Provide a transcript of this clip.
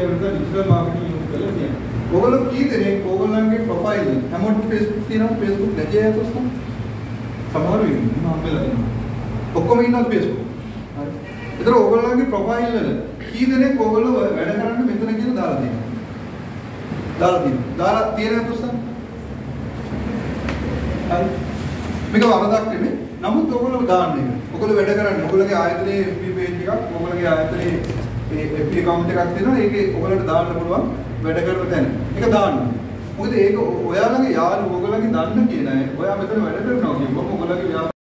වෙනද digital marketing යොමු කරලා තියෙනවා. ඔයගොල්ලෝ කී දෙනෙක් ඔයගොල්ලන්ගේ ප්‍රොෆයිල් හැමෝටම Facebook තියෙනවා Facebook නැජේ යතොත් සමහර වෙන්නේ මම හම්බෙලා තියෙනවා. ඔක්කොම ඉන්නත් Facebook. හරි. ඒතර ඔයගොල්ලන්ගේ ප්‍රොෆයිල් වල කී දෙනෙක් ඔයගොල්ලෝ වැඩ කරන්න මෙතන කියලා දාලා තියෙනවා. දාලා තියෙන යතොත් හරි. මේක වරදක් නෙමෙයි. නමුත් ඔයගොල්ලෝ දාන්න එක. ඔයගොල්ලෝ වැඩ කරන්නේ ඔයගොල්ලෝගේ ආයතනයේ FB page එකක්, ඔයගොල්ලෝගේ ආයතනයේ මේ FB account එකක් තියෙනවා. ඒකේ ඔයගොල්ලන්ට දාන්න පුළුවන් වැඩ කරන තැන. ඒක දාන්න. මොකද ඒක ඔයාලගේ යාළුවෝ ඔයගොල්ලන්ගේ දන්න කියන අය ඔයා මෙතන වැඩ කරනවා කියුවම ඔයගොල්ලන්ගේ